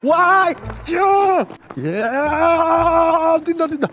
와! 쭉! 예! 뛴다, 뛴다.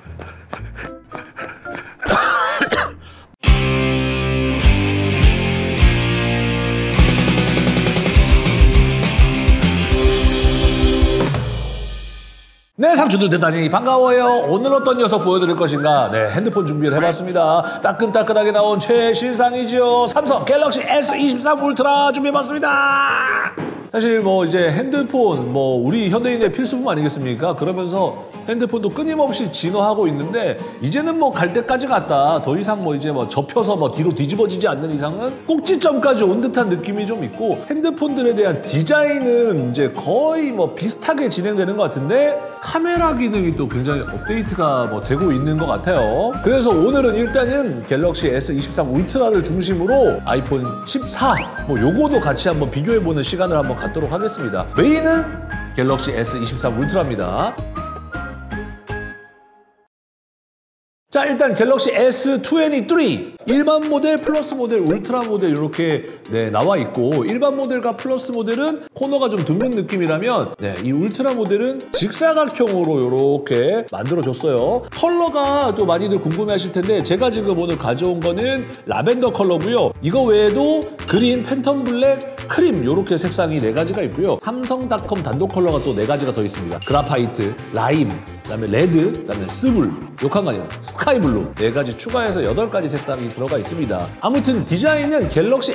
네, 상추들 대단히 반가워요. 오늘 어떤 녀석 보여드릴 것인가? 네, 핸드폰 준비를 해봤습니다. 따끈따끈하게 나온 최신상이죠. 삼성 갤럭시 S23 울트라 준비해봤습니다. 사실 뭐 이제 핸드폰 우리 현대인의 필수품 아니겠습니까? 그러면서 핸드폰도 끊임없이 진화하고 있는데 이제는 뭐 갈 때까지 갔다. 더 이상 이제 접혀서 뒤로 뒤집어지지 않는 이상은 꼭지점까지 온 듯한 느낌이 좀 있고, 핸드폰들에 대한 디자인은 이제 거의 비슷하게 진행되는 것 같은데 카메라 기능이 또 굉장히 업데이트가 되고 있는 것 같아요. 그래서 오늘은 일단은 갤럭시 S23 울트라를 중심으로 아이폰 14 요거도 같이 한번 비교해보는 시간을 한번 갖도록 하겠습니다. 메인은 갤럭시 S23 울트라입니다. 자, 일단 갤럭시 S23 일반 모델, 플러스 모델, 울트라 모델 이렇게 나와 있고, 일반 모델과 플러스 모델은 코너가 좀 드문 느낌이라면 이 울트라 모델은 직사각형으로 이렇게 만들어줬어요. 컬러가 또 많이들 궁금해하실 텐데 제가 지금 오늘 가져온 거는 라벤더 컬러고요. 이거 외에도 그린, 팬텀 블랙, 크림 이렇게 색상이 4가지가 있고요. 삼성닷컴 단독 컬러가 또 4가지가 더 있습니다. 그라파이트, 라임, 그다음에 레드, 그다음에 스불, 욕한 거 아니에요. 스카이블루 4가지 추가해서 8가지 색상이 들어가 있습니다. 아무튼 디자인은 갤럭시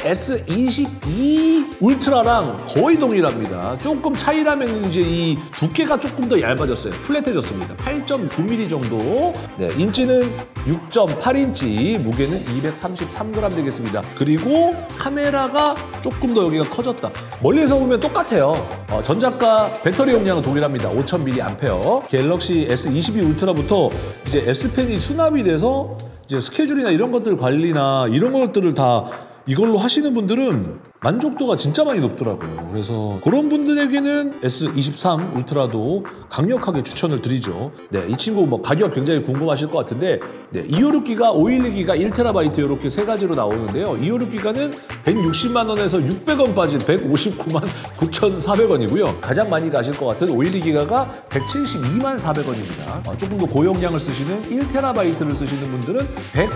S22 울트라랑 거의 동일합니다. 조금 차이라면 이제 이 두께가 조금 더 얇아졌어요. 플랫해졌습니다. 8.9mm 정도. 인치는 6.8인치, 무게는 233g 되겠습니다. 그리고 카메라가 조금 더 여기가 커졌다. 멀리서 보면 똑같아요. 전작과 배터리 용량은 동일합니다. 5000mAh. 갤럭시 S22 울트라부터 이제 S펜이 수납이 돼서 이제 스케줄이나 이런 것들 관리나 이런 것들을 다 이걸로 하시는 분들은 만족도가 진짜 많이 높더라고요. 그래서 그런 분들에게는 S23 울트라도 강력하게 추천을 드리죠. 이 친구 가격 굉장히 궁금하실 것 같은데 256기가, 512기가, 1TB 이렇게 3가지로 나오는데요. 256기가는 160만 원에서 600원 빠진 159만 9,400원이고요. 가장 많이 가실 것 같은 512기가가 172만 400원입니다. 조금 더 고용량을 쓰시는 1TB를 쓰시는 분들은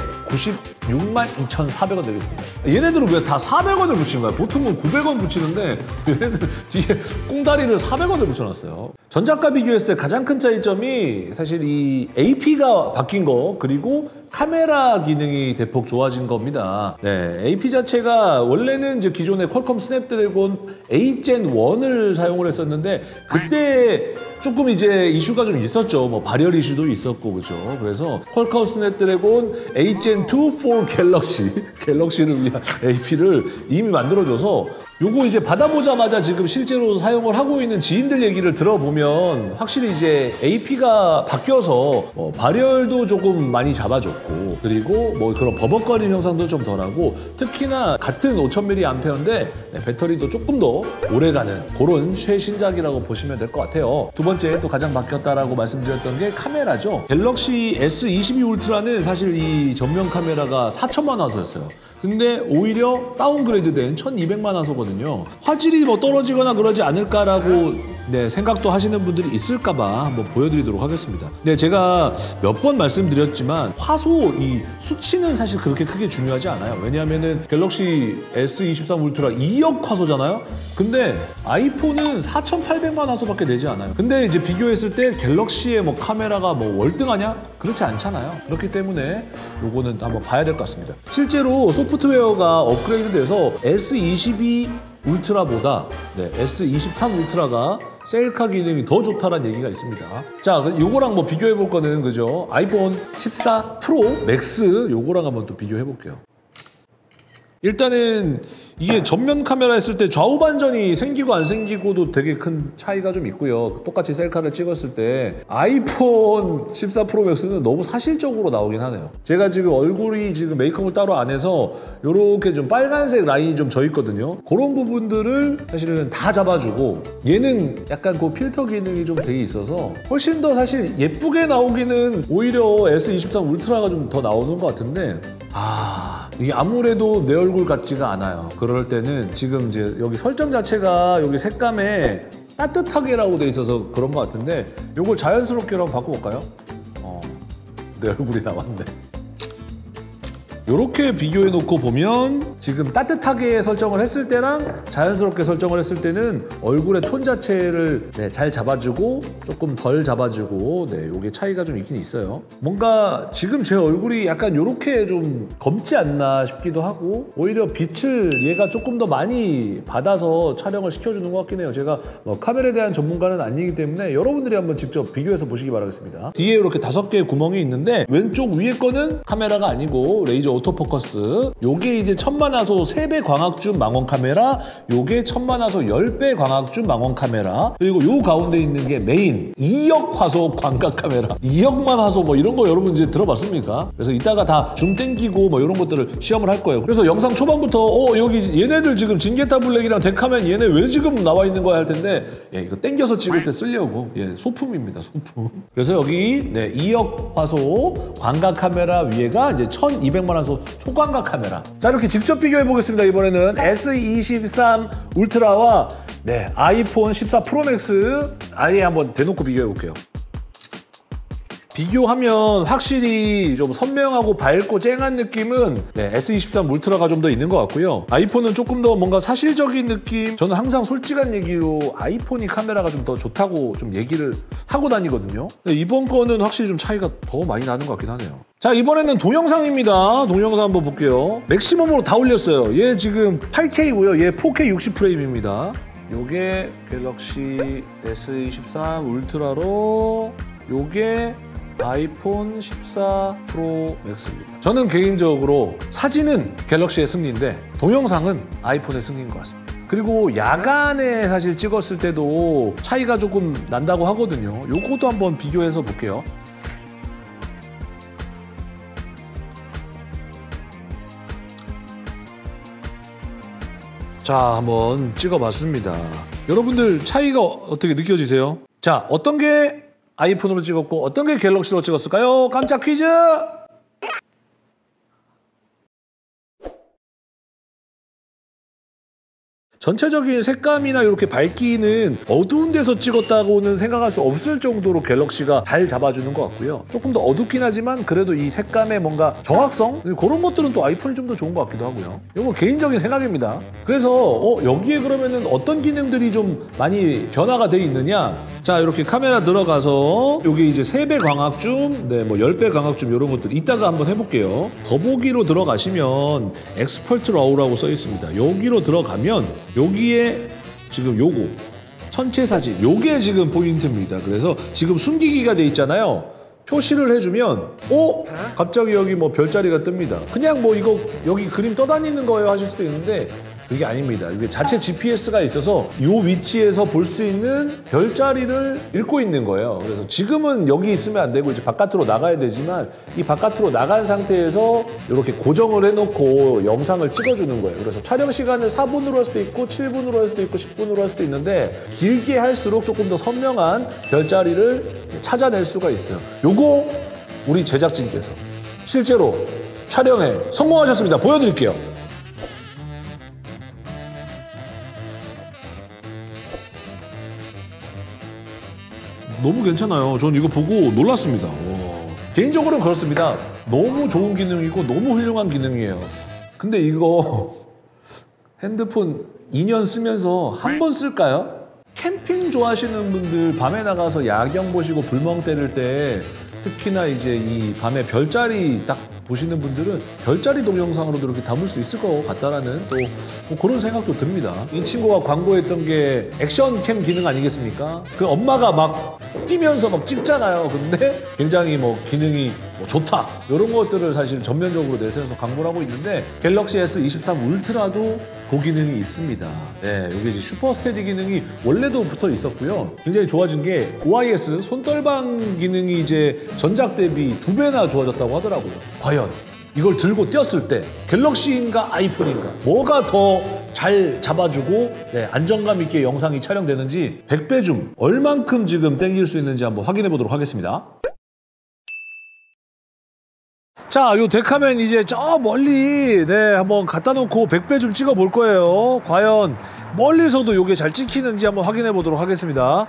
196만 2,400원 되겠습니다. 얘네들은 왜 다 400원을 붙이는 거야? 보통은 900원 붙이는데 얘네들 뒤에 꽁다리를 400원을 붙여놨어요. 전작과 비교했을 때 가장 큰 차이점이 사실 이 AP가 바뀐 거, 그리고 카메라 기능이 대폭 좋아진 겁니다. AP 자체가 원래는 이제 기존의 퀄컴 스냅드래곤 8gen1을 사용을 했었는데 그때 조금 이제 이슈가 좀 있었죠. 발열 이슈도 있었고, 그죠. 그래서 퀄컴 스냅드래곤 8gen2 for 갤럭시를 위한 AP를 이미 만들어줘서 요거 이제 받아보자마자 지금 실제로 사용을 하고 있는 지인들 얘기를 들어보면 확실히 이제 AP가 바뀌어서 발열도 조금 많이 잡아줬고, 그리고 그런 버벅거리는 현상도 좀 덜하고, 특히나 같은 5000mAh인데 배터리도 조금 더 오래가는 그런 최신작이라고 보시면 될 것 같아요. 두 번째 또 가장 바뀌었다라고 말씀드렸던 게 카메라죠. 갤럭시 S22 울트라는 사실 이 전면 카메라가 4000만 화소였어요. 근데 오히려 다운그레이드된 1200만 화소거든요. 화질이 떨어지거나 그러지 않을까라고 생각도 하시는 분들이 있을까봐 한번 보여드리도록 하겠습니다. 제가 몇 번 말씀드렸지만 화소 이 수치는 사실 그렇게 크게 중요하지 않아요. 왜냐하면은 갤럭시 S23 울트라 2억 화소잖아요. 근데 아이폰은 4800만 화소밖에 되지 않아요. 근데 이제 비교했을 때 갤럭시의 카메라가 월등하냐? 그렇지 않잖아요. 그렇기 때문에 요거는 한번 봐야 될 것 같습니다. 실제로 소프트웨어가 업그레이드돼서 S22 울트라보다 S23 울트라가 셀카 기능이 더 좋다라는 얘기가 있습니다. 자, 요거랑 비교해 볼 거는 그죠? 아이폰 14 프로 맥스 요거랑 한번 또 비교해 볼게요. 일단은 이게 전면 카메라 했을 때 좌우 반전이 생기고 안 생기고도 되게 큰 차이가 좀 있고요. 똑같이 셀카를 찍었을 때 아이폰 14 프로 맥스는 너무 사실적으로 나오긴 하네요. 제가 지금 얼굴이 지금 메이크업을 따로 안 해서 요렇게 좀 빨간색 라인이 좀 져 있거든요. 그런 부분들을 사실은 다 잡아주고, 얘는 약간 그 필터 기능이 좀 돼 있어서 훨씬 더 사실 예쁘게 나오기는 오히려 S23 울트라가 좀 더 나오는 것 같은데, 이게 아무래도 내 얼굴 같지가 않아요. 그럴 때는 지금 이제 여기 설정 자체가 여기 색감에 따뜻하게라고 돼 있어서 그런 것 같은데 이걸 자연스럽게로 한번 바꿔볼까요? 내 얼굴이 나왔네. 이렇게 비교해놓고 보면 지금 따뜻하게 설정을 했을 때랑 자연스럽게 설정을 했을 때는 얼굴의 톤 자체를 잘 잡아주고 조금 덜 잡아주고 요게 차이가 좀 있긴 있어요. 뭔가 지금 제 얼굴이 약간 이렇게 좀 검지 않나 싶기도 하고 오히려 빛을 얘가 조금 더 많이 받아서 촬영을 시켜주는 것 같긴 해요. 제가 뭐 카메라에 대한 전문가는 아니기 때문에 여러분들이 한번 직접 비교해서 보시기 바라겠습니다. 뒤에 이렇게 5개의 구멍이 있는데 왼쪽 위에 거는 카메라가 아니고 레이저 오토포커스, 요게 이제 천만화소 3배 광학줌 망원 카메라, 요게 천만화소 10배 광학줌 망원 카메라, 그리고 요 가운데 있는 게 메인 2억 화소 광각 카메라. 2억만 화소 뭐 이런 거 여러분 이제 들어봤습니까? 그래서 이따가 다 줌 땡기고 뭐 이런 것들을 시험을 할 거예요. 그래서 영상 초반부터 여기 얘네들 지금 진게타 블랙이랑 데카맨 얘네 왜 지금 나와 있는 거야 할 텐데 이거 땡겨서 찍을 때 쓰려고 소품입니다. 소품. 그래서 여기 2억 화소 광각 카메라 위에가 이제 1200만 화소 초광각 카메라. 자, 이렇게 직접 비교해 보겠습니다. 이번에는 S23 울트라와 아이폰 14 프로 맥스 아예 한번 대놓고 비교해 볼게요. 비교하면 확실히 좀 선명하고 밝고 쨍한 느낌은 S23 울트라가 좀 더 있는 것 같고요. 아이폰은 조금 더 뭔가 사실적인 느낌. 저는 항상 솔직한 얘기로 아이폰이 카메라가 좀 더 좋다고 좀 얘기를 하고 다니거든요. 이번 거는 확실히 좀 차이가 더 많이 나는 것 같긴 하네요. 자, 이번에는 동영상입니다. 동영상 한번 볼게요. 맥시멈으로 다 올렸어요. 얘 지금 8K고요. 얘 4K 60프레임입니다. 요게 갤럭시 S23 울트라로 요게 아이폰 14 프로 맥스입니다. 저는 개인적으로 사진은 갤럭시의 승리인데 동영상은 아이폰의 승리인 것 같습니다. 그리고 야간에 사실 찍었을 때도 차이가 조금 난다고 하거든요. 요것도 한번 비교해서 볼게요. 자, 한번 찍어봤습니다. 여러분들 차이가 어떻게 느껴지세요? 자, 어떤 게 아이폰으로 찍었고 어떤 게 갤럭시로 찍었을까요? 깜짝 퀴즈! 전체적인 색감이나 이렇게 밝기는 어두운 데서 찍었다고는 생각할 수 없을 정도로 갤럭시가 잘 잡아주는 것 같고요. 조금 더 어둡긴 하지만 그래도 이 색감의 뭔가 정확성? 그런 것들은 또 아이폰이 좀 더 좋은 것 같기도 하고요. 이거 개인적인 생각입니다. 그래서 여기에 그러면은 어떤 기능들이 좀 많이 변화가 돼 있느냐? 자, 이렇게 카메라 들어가서 여기 이제 3배 광학줌, 뭐 10배 광학줌 이런 것들 이따가 한번 해볼게요. 더보기로 들어가시면 엑스퍼트 라우라고 써 있습니다. 여기로 들어가면 여기에 지금 요거 전체 사진 요게 지금 포인트입니다. 그래서 지금 숨기기가 돼 있잖아요. 표시를 해주면 갑자기 여기 뭐 별자리가 뜹니다. 그냥 뭐 이거 여기 그림 떠다니는 거예요 하실 수도 있는데 그게 아닙니다. 이게 자체 GPS가 있어서 이 위치에서 볼 수 있는 별자리를 읽고 있는 거예요. 그래서 지금은 여기 있으면 안 되고 이제 바깥으로 나가야 되지만 이 바깥으로 나간 상태에서 이렇게 고정을 해놓고 영상을 찍어주는 거예요. 그래서 촬영 시간을 4분으로 할 수도 있고 7분으로 할 수도 있고 10분으로 할 수도 있는데 길게 할수록 조금 더 선명한 별자리를 찾아낼 수가 있어요. 요거 우리 제작진께서 실제로 촬영에 성공하셨습니다. 보여드릴게요. 너무 괜찮아요. 전 이거 보고 놀랐습니다. 개인적으로는 그렇습니다. 너무 좋은 기능이고 너무 훌륭한 기능이에요. 근데 이거 핸드폰 2년 쓰면서 한 번 쓸까요? 캠핑 좋아하시는 분들 밤에 나가서 야경 보시고 불멍 때릴 때 특히나 이제 이 밤에 별자리 딱 보시는 분들은 별자리 동영상으로도 이렇게 담을 수 있을 것 같다라는 또 뭐 그런 생각도 듭니다. 이 친구가 광고했던 게 액션캠 기능 아니겠습니까? 그 엄마가 막 뛰면서 막 찍잖아요. 근데 굉장히 뭐 기능이 뭐 좋다 이런 것들을 사실 전면적으로 내세워서 광고를 하고 있는데 갤럭시 S23 울트라도 그 기능이 있습니다. 이게 이제 슈퍼 스테디 기능이 원래도 붙어 있었고요. 굉장히 좋아진 게 OIS 손떨방 기능이 이제 전작 대비 2배나 좋아졌다고 하더라고요. 과연 이걸 들고 뛰었을 때 갤럭시인가 아이폰인가 뭐가 더 잘 잡아주고 안정감 있게 영상이 촬영되는지 100배 줌 얼만큼 지금 땡길 수 있는지 한번 확인해 보도록 하겠습니다. 자, 요 데카맨 이제 저 멀리 한번 갖다 놓고 100배 좀 찍어 볼 거예요. 과연 멀리서도 이게 잘 찍히는지 한번 확인해 보도록 하겠습니다.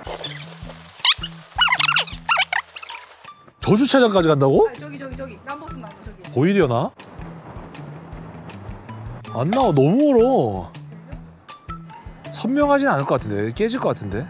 저 주차장까지 간다고? 아, 저기 남북순 나무 저기. 보이려나? 안 나와. 너무 멀어. 선명하진 않을 것 같은데. 깨질 것 같은데.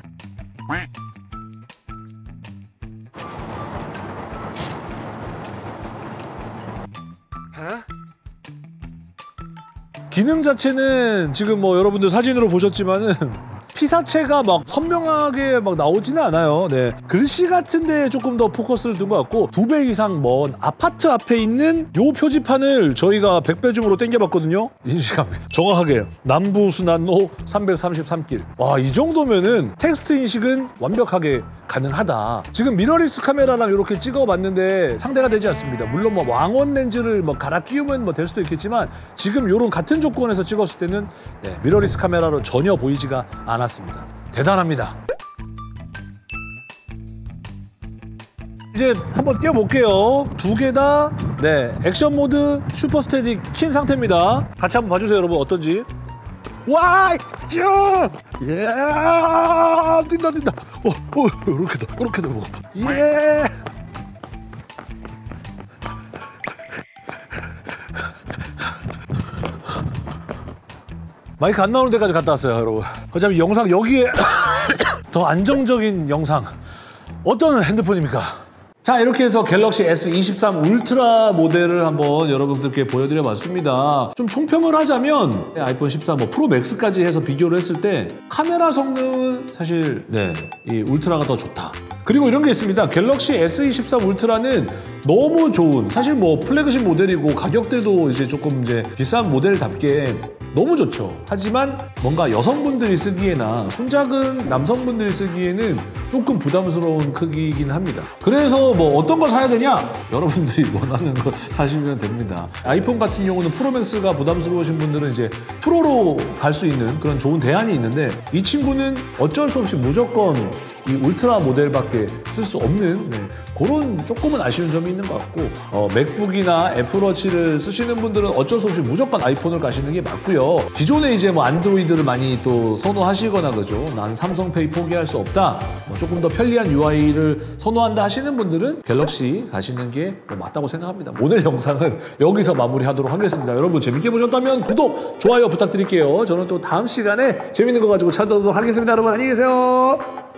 기능 자체는 지금 뭐 여러분들 사진으로 보셨지만은 피사체가 막 선명하게 막 나오지는 않아요. 네. 글씨 같은데 조금 더 포커스를 둔 것 같고 2배 이상 먼 아파트 앞에 있는 요 표지판을 저희가 100배 줌으로 당겨봤거든요. 인식합니다. 정확하게 남부순환로 333길. 와, 이 정도면은 텍스트 인식은 완벽하게 가능하다. 지금 미러리스 카메라랑 이렇게 찍어봤는데 상대가 되지 않습니다. 물론 뭐 왕원 렌즈를 뭐 갈아 끼우면 뭐 될 수도 있겠지만 지금 요런 같은 조건에서 찍었을 때는 네, 미러리스 카메라로 전혀 보이지가 않았습니다. 대단합니다. 이제 한번 띄워볼게요. 두 개 다 네, 액션 모드 슈퍼 스테디 킨 상태입니다. 같이 한번 봐주세요, 여러분. 어떤지. 와! 쭉! 예! 뛴다. 이렇게도 보고. 예! 마이크 안 나오는 데까지 갔다 왔어요, 여러분. 어차피 영상 여기에 더 안정적인 영상. 어떤 핸드폰입니까? 자, 이렇게 해서 갤럭시 S23 울트라 모델을 한번 여러분들께 보여드려 봤습니다. 좀 총평을 하자면 아이폰 14 뭐 프로 맥스까지 해서 비교를 했을 때 카메라 성능은 사실 네, 이 울트라가 더 좋다. 그리고 이런 게 있습니다. 갤럭시 S23 울트라는 너무 좋은, 사실 뭐 플래그십 모델이고 가격대도 이제 조금 이제 비싼 모델답게 너무 좋죠. 하지만 뭔가 여성분들이 쓰기에나 손작은 남성분들이 쓰기에는 조금 부담스러운 크기이긴 합니다. 그래서 뭐 어떤 걸 사야 되냐? 여러분들이 원하는 거 사시면 됩니다. 아이폰 같은 경우는 프로맥스가 부담스러우신 분들은 이제 프로로 갈 수 있는 그런 좋은 대안이 있는데 이 친구는 어쩔 수 없이 무조건 이 울트라 모델밖에 쓸 수 없는 네, 그런 조금은 아쉬운 점이 있는 것 같고 맥북이나 애플워치를 쓰시는 분들은 어쩔 수 없이 무조건 아이폰을 가시는 게 맞고요. 기존에 이제 뭐 안드로이드를 많이 또 선호하시거나 그죠. 난 삼성페이 포기할 수 없다. 뭐 조금 더 편리한 UI를 선호한다 하시는 분들은 갤럭시 가시는 게 뭐 맞다고 생각합니다. 오늘 영상은 여기서 마무리하도록 하겠습니다. 여러분 재밌게 보셨다면 구독, 좋아요 부탁드릴게요. 저는 또 다음 시간에 재밌는 거 가지고 찾아오도록 하겠습니다. 여러분 안녕히 계세요.